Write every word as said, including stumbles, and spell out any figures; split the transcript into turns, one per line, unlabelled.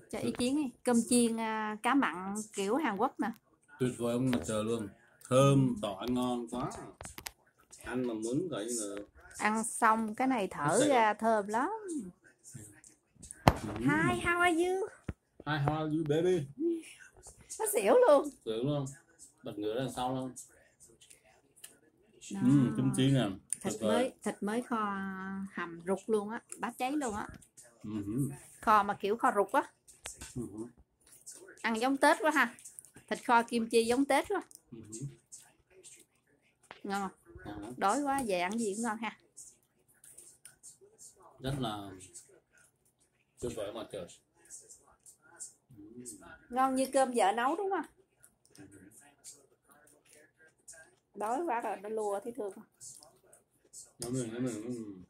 Cho ý kiến đi. Cơm chiên à, cá mặn kiểu Hàn Quốc nè.
Tuyệt vời ông mặt trời luôn, thơm tỏi ngon quá, ăn mà muốn gọi như là
Ăn xong cái này thở
Sài Gòn.
ra thơm lắm.
Mm.
Hi, how are you?
Hi, how are you baby?
Nó xỉu luôn.
Xỉu luôn, bật ngửa đằng sau luôn.
Đó.
Uhm, cơm chiên à,
Thịt mới thịt mới kho hầm rục luôn á, bát cháy luôn á.
Uh-huh.
Kho mà kiểu kho rục á.
Uh-huh.
Ăn giống Tết quá ha. Thịt kho kim chi giống Tết quá.
Uh-huh.
Ngon không?
Uh-huh.
Đói quá về ăn gì cũng ngon ha.
Rất là tuyệt vời mặt trời.
Ngon như cơm vợ nấu đúng không? Đói quá rồi nó lùa thấy thương không?
Nó mình, nó mình, nó mình.